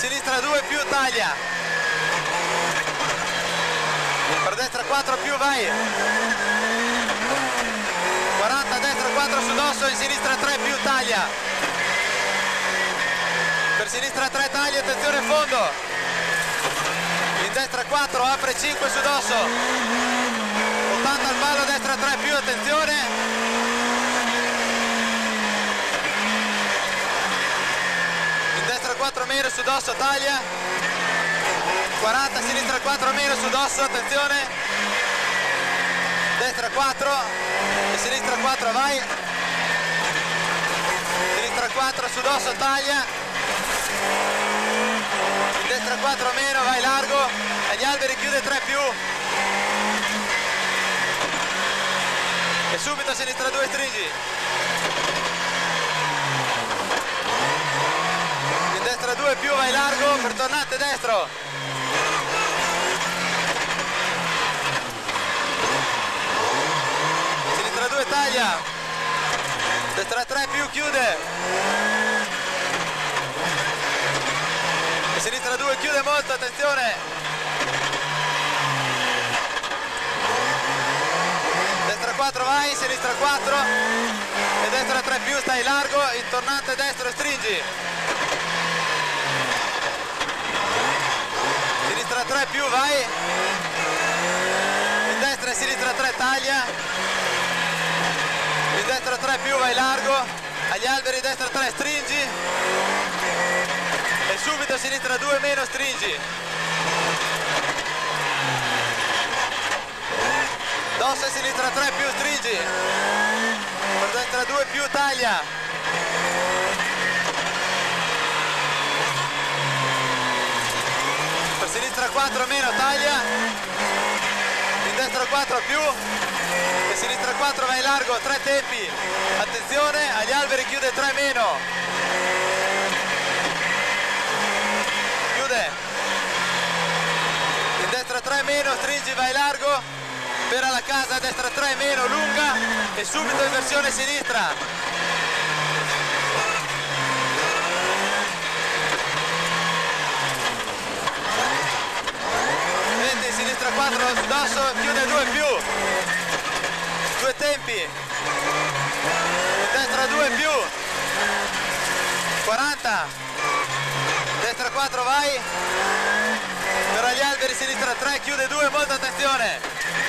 sinistra 2 più, taglia. Per destra 4 più, vai. 40, destra 4 su dosso, in sinistra 3 più, taglia. Per sinistra 3 taglia, attenzione fondo. In destra 4, apre 5 su dosso. 80 al palo, destra 3 più, attenzione. In destra 4 meno su dosso, taglia. 40, sinistra 4 meno su dosso, attenzione. Destra 4 e sinistra 4, vai. Sinistra 4 su dosso, taglia. In destra 4 meno, vai largo. Agli alberi chiude 3 più. E subito a sinistra 2 stringi. In destra 2 più, vai largo per tornante destro. Sinistra 2 taglia. Destra 3 più, chiude. E sinistra 2 chiude molto, attenzione. Destra 4 vai, sinistra 4 e destra 3 più, stai largo, in tornante destro stringi. Sinistra 3 più, vai. In destra e sinistra 3 taglia. In destra 3 più, vai largo. Agli alberi destra 3 stringi. E subito a sinistra 2 meno stringi. Dosso e sinistra 3 più stringi. Per destra 2 più taglia. Per sinistra 4 meno taglia. In destra 4 più. E sinistra 4 vai largo, 3 tempi. Attenzione, agli alberi chiude 3 meno. Chiude. In destra 3 meno, stringi, vai largo. Per alla casa, destra 3 meno, lunga e subito in versione sinistra. Vedi, sinistra 4 su dosso, chiude 2 più. 2 tempi. Destra 2 più. 40. Destra 4 vai. Per agli alberi, sinistra 3, chiude 2, molta attenzione.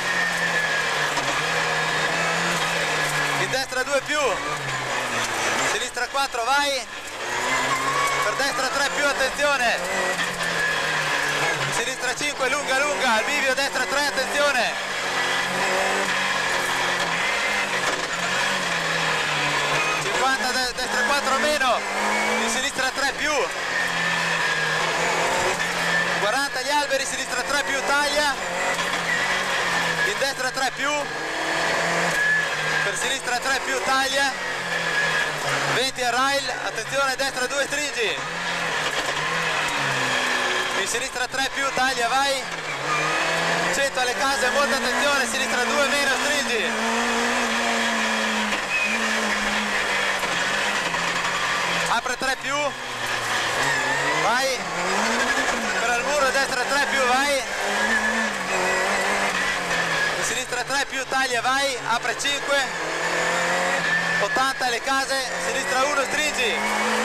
In destra 2 più, sinistra 4 vai, per destra 3 più, attenzione, sinistra 5 lunga lunga, al bivio destra 3, attenzione, destra 4 meno, in sinistra 3 più, 40 gli alberi, sinistra 3 più, taglia, in destra 3 più, per sinistra 3 più, taglia, 20 a rail, attenzione, destra 2 stringi, in sinistra 3 più, taglia, vai, 100 alle case, molta attenzione, sinistra 2 meno, stringi, apre 3 più, vai, per al muro, destra 3 più, vai, sinistra 3 più, taglia, vai, apre 5, 80 alle case, sinistra 1 stringi,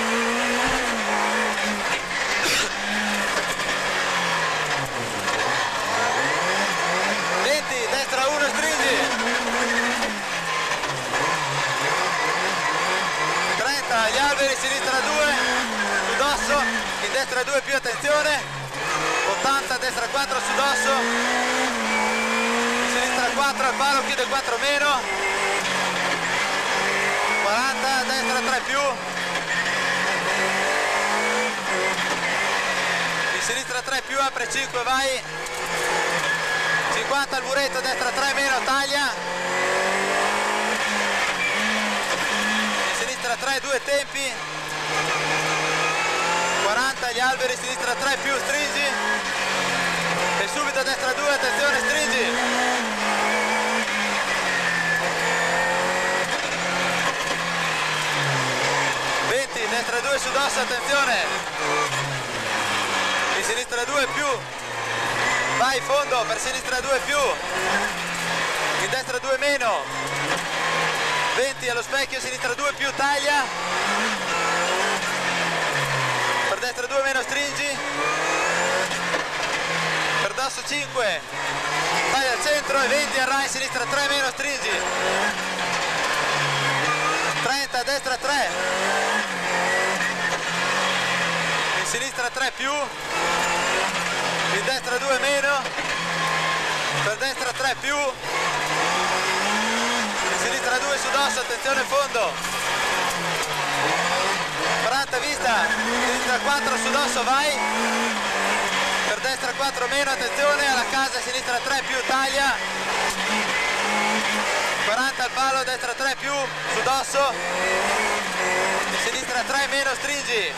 20, destra 1 stringi, 30 agli alberi, sinistra 2 su dosso, in destra 2 più, attenzione, 80, destra 4 su dosso, 4 al palo, chiude 4 meno, 40, destra 3 più, in sinistra 3 più, apre 5, vai, 50 al muretto, destra 3 meno, taglia, in sinistra 3, 2 tempi, 40 agli alberi, sinistra 3 più, stringi, e subito a destra 2, attenzione, stringi. Destra 2 su dosso, attenzione, sinistra 2 più, vai fondo, per sinistra 2 più, in destra 2 meno, 20 allo specchio, sinistra 2 più, taglia, per destra 2 meno, stringi, per dosso 5, taglia al centro e 20 al right, sinistra 3 meno, stringi, 30, destra 3, in sinistra 3 più, in destra 2 meno, per destra 3 più, in sinistra 2 su dosso, attenzione fondo, 40 vista, sinistra 4 su dosso, vai, per destra 4 meno, attenzione alla casa, sinistra 3 più, taglia, 40 al palo, destra 3 più, su dosso, sinistra 3 meno, stringi,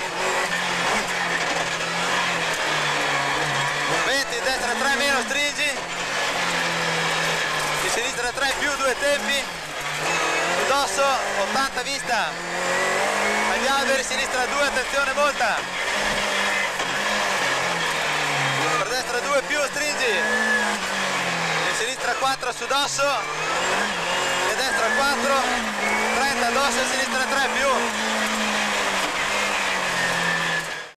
20, destra 3 meno, stringi, di sinistra 3 più, 2 tempi, su dosso, 80 vista, agli alberi, sinistra 2, attenzione molta, per destra 2 più, stringi, di sinistra 4 su dosso, e destra 4, 30 addosso e sinistra 3 più,